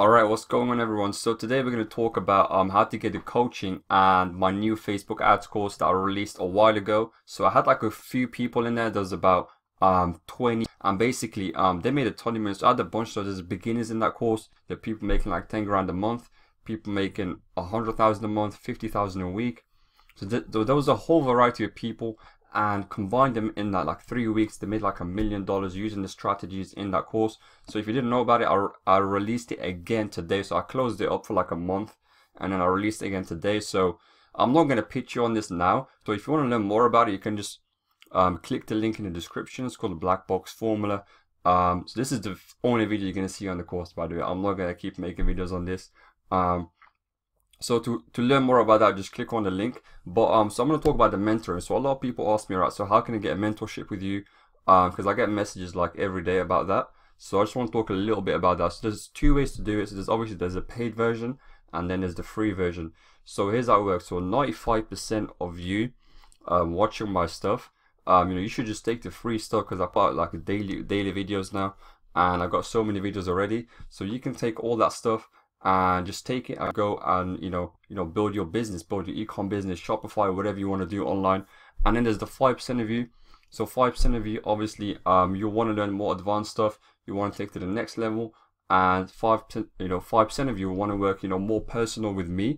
Alright, what's going on everyone? So today we're going to talk about how to get the coaching and my new Facebook ads course that I released a while ago. So I had like a few people in there. There's about 20, and basically they made a ton of money. So I had a bunch. So there's beginners in that course. There are people making like 10 grand a month, people making 100,000 a month, 50,000 a week. So there was a whole variety of people, and combined them in that like 3 weeks, they made like $1 million using the strategies in that course. So if you didn't know about it, I released it again today. So I closed it up for like a month and then I released it again today. So I'm not going to pitch you on this now. So if you want to learn more about it, you can just click the link in the description. It's called the Black Box Formula. So this is the only video you're going to see on the course, by the way. I'm not going to keep making videos on this. So to learn more about that, just click on the link. But so I'm going to talk about the mentoring. So a lot of people ask me, right, so how can I get a mentorship with you? Because I get messages like every day about that. So I just want to talk a little bit about that. So there's two ways to do it. So there's a paid version and then there's the free version. So here's how it works. So 95% of you watching my stuff, you should just take the free stuff, because I put out like daily videos now, and I got so many videos already. So you can take all that stuff and just take it and go and build your business, build your ecom business, Shopify, whatever you want to do online. And then there's the 5% of you. So 5% of you, obviously, you want to learn more advanced stuff, you want to take to the next level, and 5% of you want to work more personal with me.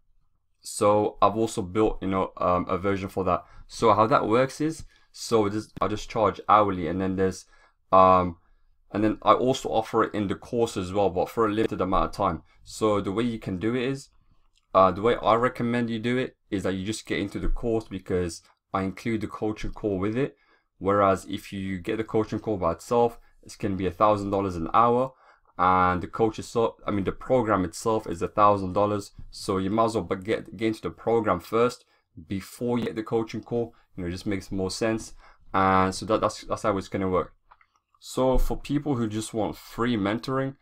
So I've also built a version for that. So how that works is, I just charge hourly, and then there's and then I also offer it in the course as well, but for a limited amount of time. So the way you can do it is, the way I recommend you do it is that you just get into the course, because I include the coaching call with it. Whereas if you get the coaching call by itself, it's going to be $1,000 an hour, and the program itself is $1,000. So you might as well get into the program first before you get the coaching call. It just makes more sense, and so that's how it's going to work. So for people who just want free mentoring,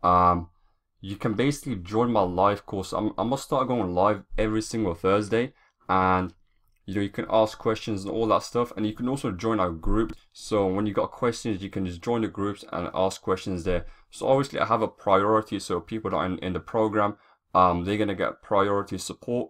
you can basically join my live course. I'm gonna start going live every single Thursday, and you can ask questions and all that stuff, and you can also join our group. So when you got questions, you can just join the groups and ask questions there. So obviously I have a priority, so people that are in the program, they're gonna get priority support.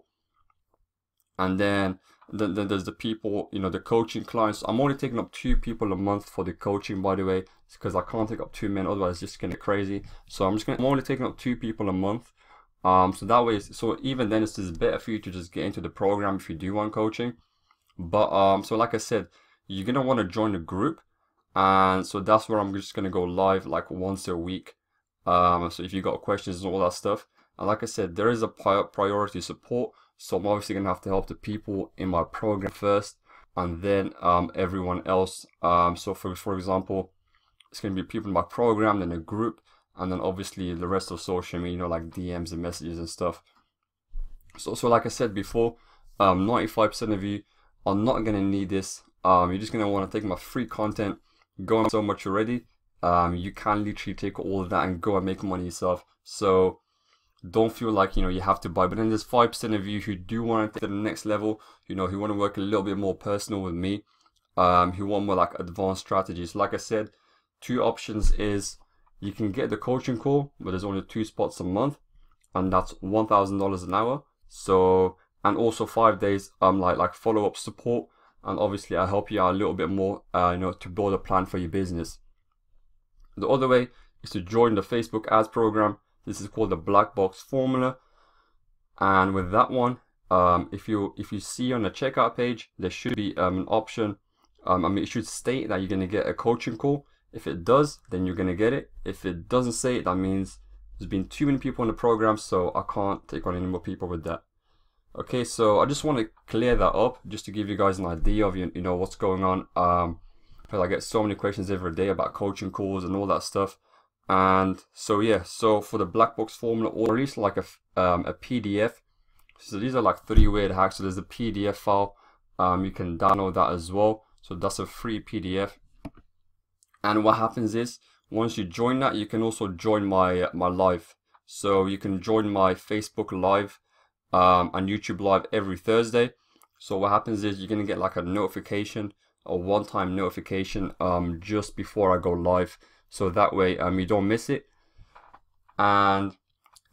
And then there's the people, the coaching clients. I'm only taking up 2 people a month for the coaching, by the way, because I can't take up 2 men, otherwise it's just gonna get crazy. So I'm only taking up 2 people a month. So that way, so even then it's just better for you to just get into the program if you do want coaching. But so like I said, you're gonna want to join the group, and so that's where I'm just gonna go live like once a week. So if you got questions and all that stuff, and like I said, there is a priority support. So I'm obviously gonna have to help the people in my program first, and then everyone else. So for example, it's gonna be people in my program, then a group, and then obviously the rest of social media, like DMs and messages and stuff. So like I said before, 95% of you are not gonna need this. You're just gonna want to take my free content, go on so much already. You can literally take all of that and go and make money yourself. So don't feel like you have to buy. But then there's 5% of you who do want to take to the next level, who want to work a little bit more personal with me, who want more like advanced strategies. Like I said, 2 options is, you can get the coaching call, but there's only 2 spots a month, and that's $1,000 an hour. So, and also 5 days like follow-up support, and obviously I help you out a little bit more to build a plan for your business. The other way is to join the Facebook ads program. This is called the Black Box Formula, and with that one, if you see on the checkout page, there should be an option. It should state that you're going to get a coaching call. If it does, then you're going to get it. If it doesn't say it, that means there's been too many people in the program, so I can't take on any more people with that. Okay, so I just want to clear that up, just to give you guys an idea of what's going on. Because I get so many questions every day about coaching calls and all that stuff. And so yeah, so for the Black Box Formula, or at least like a PDF. So these are like 3 weird hacks. So there's a PDF file. You can download that as well. So that's a free PDF. And what happens is, once you join that, you can also join my live. So you can join my Facebook live and YouTube live every Thursday. So what happens is, you're gonna get like a notification, a one-time notification just before I go live. So that way you don't miss it. And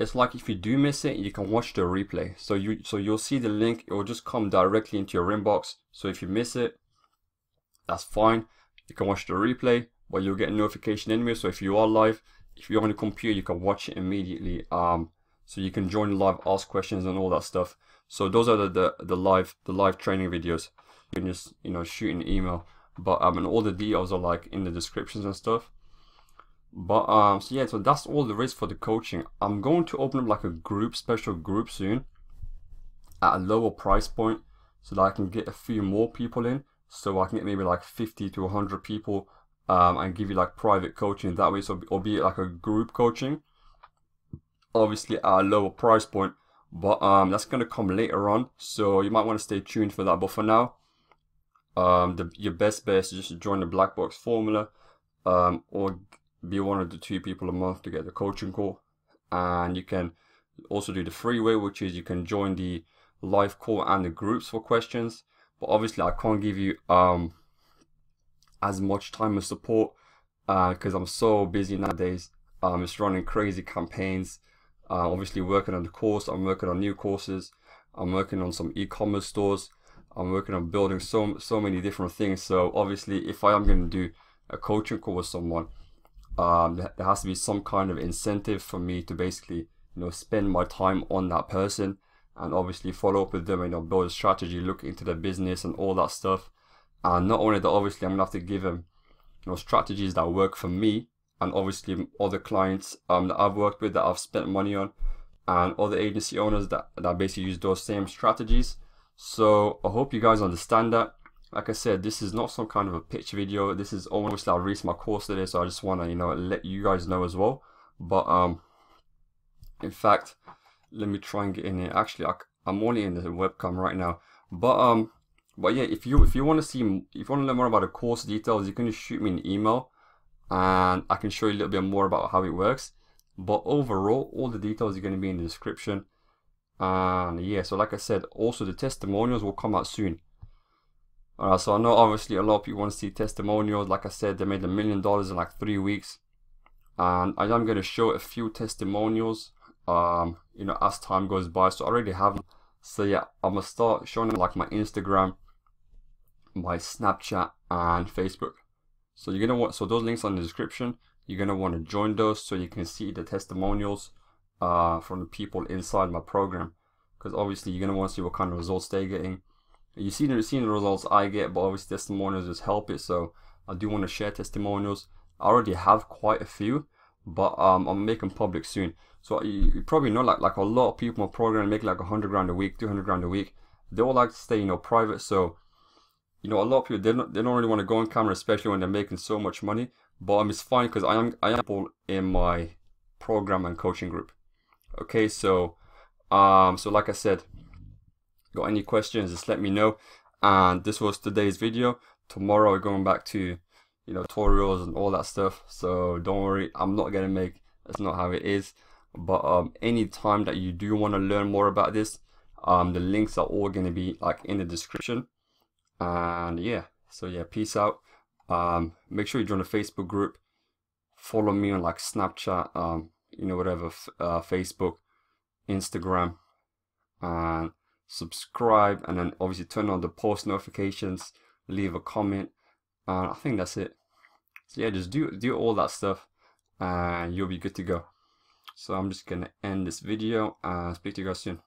it's like if you do miss it, you can watch the replay. So you'll see the link, it will just come directly into your inbox. So if you miss it, that's fine. You can watch the replay, but you'll get a notification anyway. So if you are live, if you're on the computer, you can watch it immediately. So you can join live, ask questions and all that stuff. So those are the live training videos. You can just, you know, shoot an email. But and all the details are like in the descriptions and stuff. But so yeah, so that's all there is for the coaching. I'm going to open up like a group, special group soon at a lower price point, so that I can get a few more people in. So I can get maybe like 50 to 100 people and give you like private coaching that way. So it'll be like a group coaching, obviously at a lower price point. But that's gonna come later on, so you might want to stay tuned for that. But for now, your best bet is just to join the Black Box Formula, or be one of the 2 people a month to get the coaching call. And you can also do the free way, which is you can join the live call and the groups for questions. But obviously I can't give you as much time and support because I'm so busy nowadays. It's running crazy campaigns, obviously working on the course, I'm working on new courses, I'm working on some e-commerce stores, I'm working on building so many different things. So obviously if I am going to do a coaching call with someone, there has to be some kind of incentive for me to basically, you know, spend my time on that person and obviously follow up with them, you know, build a strategy, look into their business and all that stuff. And not only that, obviously I'm gonna have to give them, you know, strategies that work for me and obviously other clients that I've worked with, that I've spent money on, and other agency owners that basically use those same strategies. So I hope you guys understand that. Like I said, this is not some kind of a pitch video. This is obviously I released my course today, so I just want to, you know, let you guys know as well. But in fact, let me try and get in here. Actually, I'm only in the webcam right now. But yeah, if you want to learn more about the course details, you can just shoot me an email, and I can show you a little bit more about how it works. But overall, all the details are going to be in the description. And yeah, so like I said, also the testimonials will come out soon. So I know obviously a lot of people want to see testimonials. Like I said, they made $1 million in like 3 weeks, and I am going to show a few testimonials you know, as time goes by. So I already have them. So yeah, I'm gonna start showing them like my Instagram, my Snapchat and Facebook. So you're gonna want, so those links are in the description. You're gonna want to join those so you can see the testimonials from the people inside my program, because obviously you're gonna want to see what kind of results they're getting. You've seen the results I get, but obviously testimonials just help it. So I do want to share testimonials. I already have quite a few, but I'm making public soon. So you probably know, like a lot of people in my program make like 100 grand a week, 200 grand a week. They all like to stay, you know, private. So, you know, a lot of people, they don't really want to go on camera, especially when they're making so much money. But it's fine because I am people in my program and coaching group. Okay, so so like I said, got any questions, just let me know. And this was today's video. Tomorrow we're going back to, you know, tutorials and all that stuff. So don't worry, I'm not gonna make, that's not how it is. But any time that you do want to learn more about this, the links are all gonna be like in the description. And yeah, so yeah, peace out. Make sure you join the Facebook group, follow me on like Snapchat, you know, whatever, Facebook, Instagram, and subscribe, and then obviously turn on the post notifications, leave a comment, and I think that's it. So yeah, just do all that stuff and you'll be good to go. So I'm just gonna end this video and speak to you guys soon.